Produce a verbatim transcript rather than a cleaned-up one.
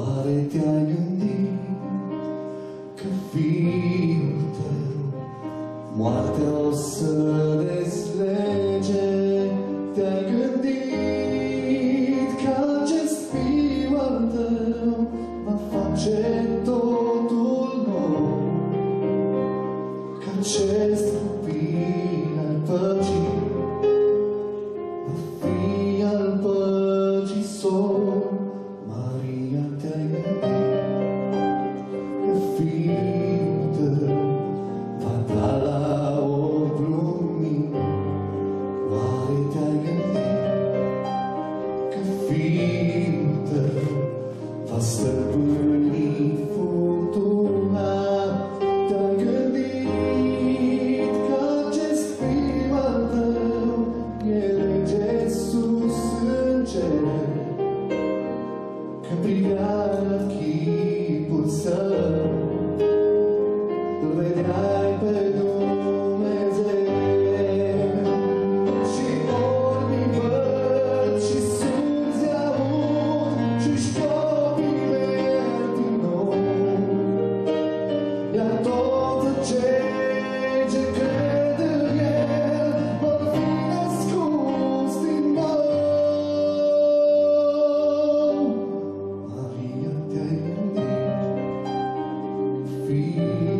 Oare te-ai gândit că fiul tău moartea o să deslege? Te-ai gândit că acest fiu al tău va face totul nou? Că acest copil al păcii va fi al păcii sor? Maria, te-ai gândit că fiul tău va da la orb lumină? Oare te-ai gândit că fiul tău va stăpâni furtuna? Te-ai gândit că acest fiu al tău e rege sus în cer? Că privea chipul său, îl vedeai pe Dumnezeu. Și orbii văd și surzi aud și școpii merg din nou. Iar toți cei ce cred în El vor fi născuți din nou. Maria, te-ai gândit, fiul